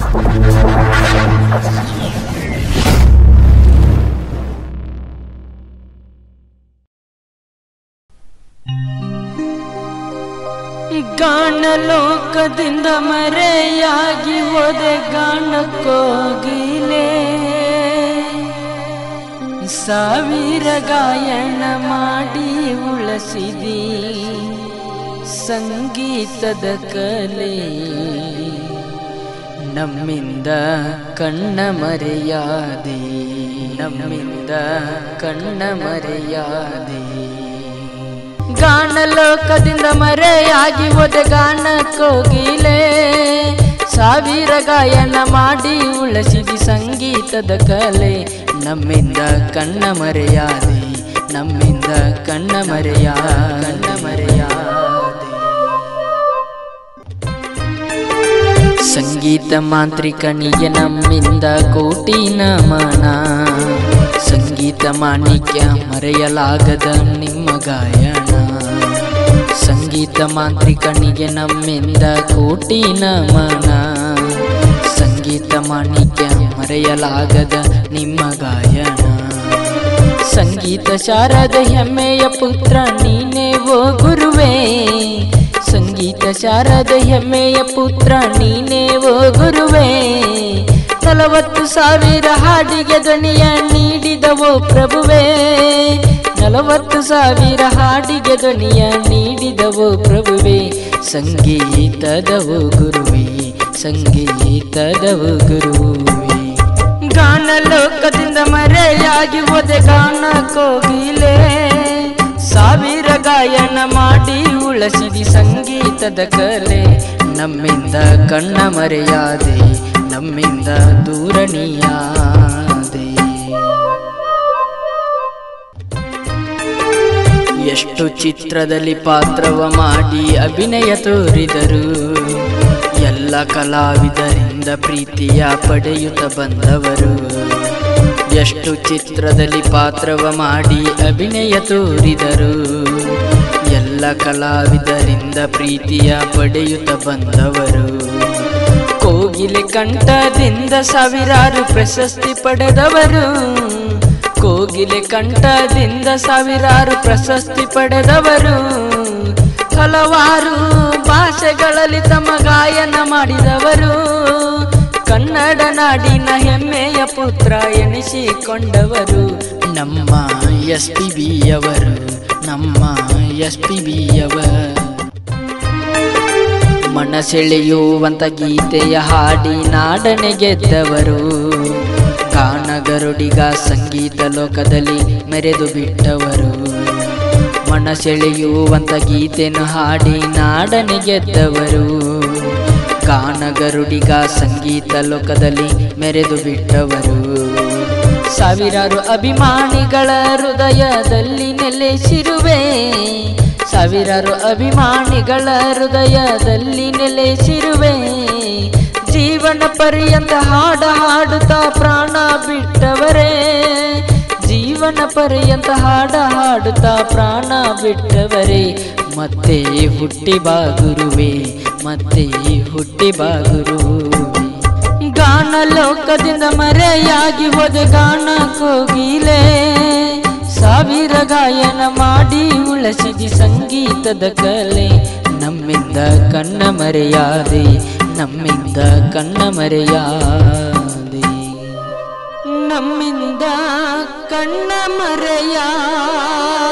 ಗಾನ ಲೋಕದಿಂದ ಮರೆಯಾಗಿ ಹೋದೆ ಗಾನಕ್ಕೋಗಿಲೆ ಸಾವಿರ ಗಾಯನ ಮಾಡಿ ಉಳಿಸಿದಿ ಸಂಗೀತದ ಕಲೆ ನಮ್ಮಿಂದ ಕಣ್ಣ ಮರೆಯಾದೆ ನಮ್ಮಿಂದ ಕಣ್ಣ ಮರೆಯಾದೆ ಗಾನ ಲೋಕದಿಂದ ಮರೆಯಾಗಿ ಹೋದೆ ಗಾನಕ್ಕೋಗಿಲೆ ಸಾವಿರ ಗಾಯನ ಮಾಡಿ ಉಳಿಸಿದಿ ಸಂಗೀತದ ಕಲೆ ನಮ್ಮಿಂದ ಕಣ್ಣ ಮರೆಯಾದೆ ನಮ್ಮಿಂದ ಕಣ್ಣ ಮರೆಯಾದೆ ಸಂಗೀತ ಮಾಂತ್ರಿಕನಿಗೆ ನಮ್ಮಿಂದ ಕೋಟಿ ನಮನ ಸಂಗೀತ ಮಾಣಿಕ್ಯ ಮರೆಯಲಾಗದ ನಿಮ್ಮ ಗಾಯನ ಸಂಗೀತ ಮಾಂತ್ರಿಕನಿಗೆ ನಮ್ಮಿಂದ ಕೋಟಿ ನಮನ ಸಂಗೀತ ಮಾಣಿಕ್ಯ ಮರೆಯಲಾಗದ ನಿಮ್ಮ ಗಾಯನ ಸಂಗೀತ ಶಾರದ ಹೆಮ್ಮೆಯ ಪುತ್ರ ನೀನೇ ಓ ಗುರುವೇ ಸಂಗೀತ ಶಾರದ ಹೆಮ್ಮೆಯ ಪುತ್ರ ನೀನೇ ಓ ಗುರುವೇ 40,000 ಹಾಡಿಗೆ ಧ್ವನಿಯ ನೀಡಿದವೋ ಪ್ರಭುವೇ 40,000 ಹಾಡಿಗೆ ಧ್ವನಿಯ ನೀಡಿದವೋ ಪ್ರಭುವೇ ಸಂಗೀತದವೋ ಗುರುವೇ ಸಂಗೀತದವೋ ಗುರುವೇ ಗಾನ ಲೋಕದಿಂದ ಮರೆಯಾಗಿ ಹೋದೆ ಗಾನಕ್ಕೋಗಿಲೆ ಸಾವಿರ ಗಾಯನ ಮಾಡಿ ಉಳಿಸಿದಿ ಸಂಗೀತದ ಕಲೆ ನಮ್ಮಿಂದ ಕಣ್ಣ ಮರೆಯಾದೆ ನಮ್ಮಿಂದ ದೂರಣಿಯಾದೆ ಎಷ್ಟು ಚಿತ್ರದಲ್ಲಿ ಪಾತ್ರವ ಮಾಡಿ ಅಭಿನಯ ತೋರಿದರು ಎಲ್ಲ ಕಲಾವಿದರಿಂದ ಪ್ರೀತಿಯ ಪಡೆಯುತ್ತ ಬಂದವರು ಎಷ್ಟು ಚಿತ್ರದಲ್ಲಿ ಪಾತ್ರವ ಮಾಡಿ ಅಭಿನಯ ತೋರಿದರು ಎಲ್ಲ ಕಲಾವಿದರಿಂದ ಪ್ರೀತಿಯ ಪಡೆಯುತ್ತ ಬಂದವರು ಕೋಗಿಲೆ ಕಂಠದಿಂದ ಸಾವಿರಾರು ಪ್ರಶಸ್ತಿ ಪಡೆದವರು ಕೋಗಿಲೆ ಕಂಠದಿಂದ ಸಾವಿರಾರು ಪ್ರಶಸ್ತಿ ಪಡೆದವರು ಹಲವಾರು ಭಾಷೆಗಳಲ್ಲಿ ತಮ್ಮ ಗಾಯನ ಮಾಡಿದವರು ಕನ್ನಡ ನಾಡಿನ ಹೆಮ್ಮೆಯ ಪುತ್ರ ಎನಿಸಿಕೊಂಡವರು ನಮ್ಮ SPB ಅವರು ನಮ್ಮ SPB ಅವರು ಮನಸೆಳೆಯುವಂತ ಗೀತೆಯ ಹಾಡಿ ನಾಡನೆ ಗೆದ್ದವರು ಗಾನಗರುಡಿಗ ಸಂಗೀತ ಲೋಕದಲ್ಲಿ ಮೆರೆದು ಬಿಟ್ಟವರು ಮನಸೆಳೆಯುವಂತ ಗೀತೆಯನ್ನು ಹಾಡಿ ನಾಡನೆ ಗೆದ್ದವರು ಗಾನಗರುಡಿಗ ಸಂಗೀತ ಲೋಕದಲ್ಲಿ ಮೆರೆದು ಬಿಟ್ಟವರು ಸಾವಿರಾರು ಅಭಿಮಾನಿಗಳ ಹೃದಯದಲ್ಲಿ ನೆಲೆಸಿರುವೆ ಸಾವಿರಾರು ಅಭಿಮಾನಿಗಳ ಹೃದಯದಲ್ಲಿ ನೆಲೆಸಿರುವೆ ಜೀವನ ಪರ್ಯಂತ ಹಾಡುತ್ತಾ ಪ್ರಾಣ ಬಿಟ್ಟವರೇ ಜೀವನ ಪರ್ಯಂತ ಹಾಡುತ್ತಾ ಪ್ರಾಣ ಬಿಟ್ಟವರೇ ಮತ್ತೆ ಹುಟ್ಟಿ ಬಾ ಗುರುವೇ ಮತ್ತೆ ಹುಟ್ಟಿ ಬಾ ಗುರುವೇ ಗಾನ ಲೋಕದಿಂದ ಮರೆಯಾಗಿ ಹೋದೆ ಗಾನಕ್ಕೋಗಿಲೆ ಸಾವಿರ ಗಾಯನ ಮಾಡಿ ಉಳಿಸಿದಿ ಸಂಗೀತದ ಕಲೆ ನಮ್ಮಿಂದ ಕಣ್ಣ ಮರೆಯಾದೆ ನಮ್ಮಿಂದ ಕಣ್ಣ ಮರೆಯಾದೆ ನಮ್ಮಿಂದ ಕಣ್ಣ ಮರೆಯಾದೆ